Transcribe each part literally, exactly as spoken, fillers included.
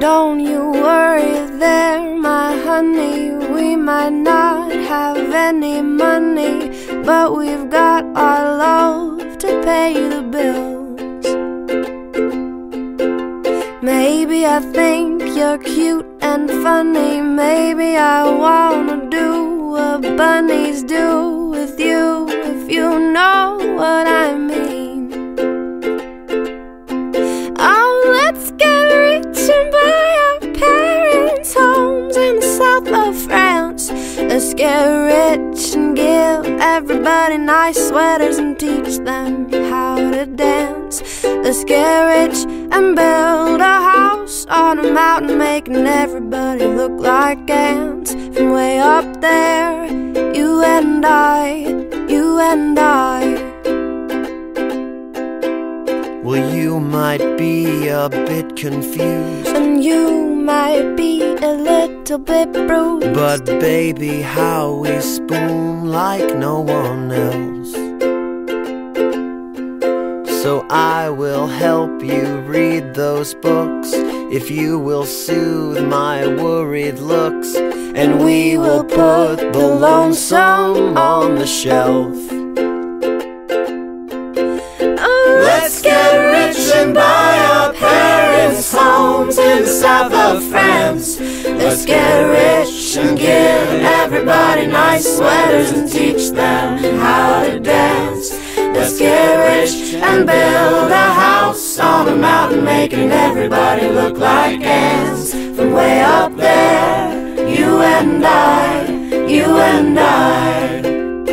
don't you worry there, my honey. We might not have any money, but we've got our love to pay the bills. Maybe I think you're cute and funny. Maybe I wanna do what bunnies do with you, if you know what I mean. Oh, let's get rich and buy our parents' homes in the south of France. Let's get rich and give everybody nice sweaters and teach them how to dance. Let's get rich and build a house on a mountain, making everybody look like ants. From way up there, you and I, you and I. Well, you might be a bit confused, and you might be a little bit bruised, but baby, how we spoon like no one else. So I will help you read those books, if you will soothe my worried looks, and we will put the lonesome on the shelf. Let's get rich and buy our parents' homes in the south of France. Let's get rich and give everybody nice sweaters and teach them how to dance. Let's get rich and build a house on a mountain, making everybody look like ants. From way up there, you and I, you and I.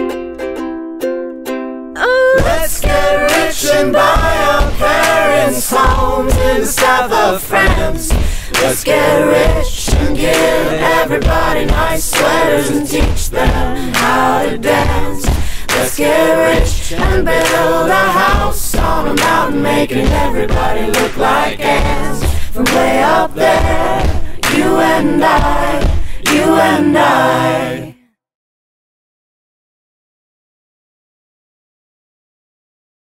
Let's get rich and buy our parents' homes in the south of France. Let's get rich and give everybody nice sweaters and teach them how to dance. Let's get rich and build a house on a mountain, making everybody look like ants. From way up there, you and I, you and I.